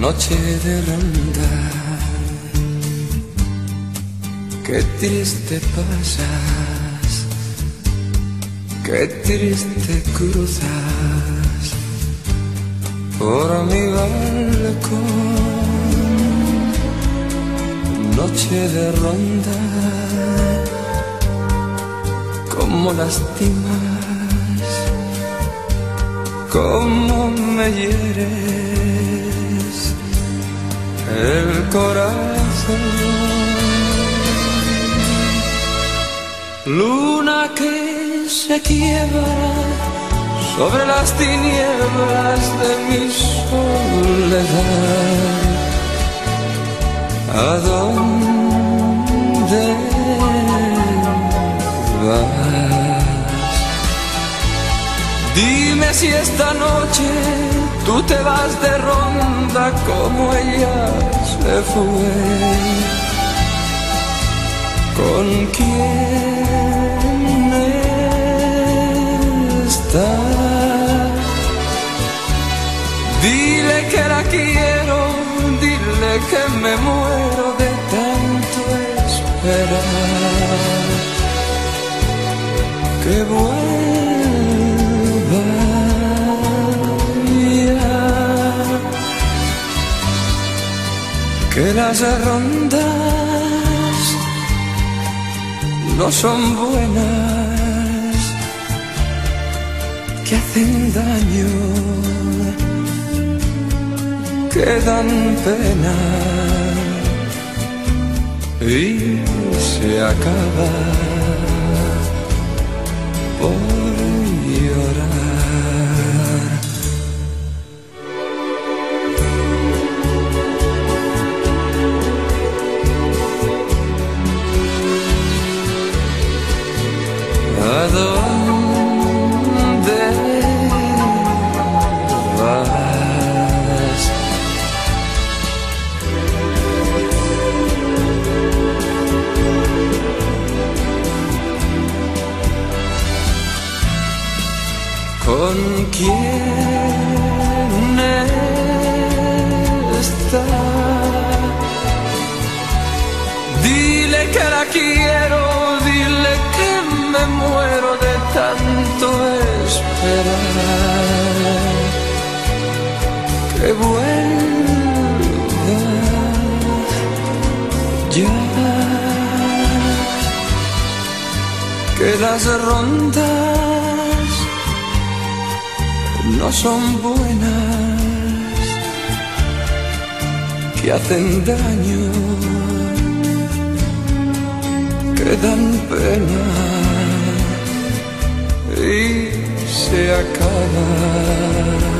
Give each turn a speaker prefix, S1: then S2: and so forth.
S1: Noche de ronda, qué triste pasas, qué triste cruzas por mi balcón. Noche de ronda, cómo lastimas, cómo me hieres el corazón. Luna que se quiebra sobre las tinieblas de mi soledad. ¿A dónde vas? Dime si esta noche tú te vas de ronda como ella se fue. ¿Con quién está? Dile que la quiero, dile que me muero de tanto esperar. Que vuelva ya, que las rondas no son buenas, que hacen daño, que dan pena y se acaba por llorar. ¿A dónde vas? ¿Con quién está? Dile que la quiero, dile que me muero de tanto esperar. Que vuelva ya, que las rondas no son buenas, que hacen daño, que dan pena y se acaba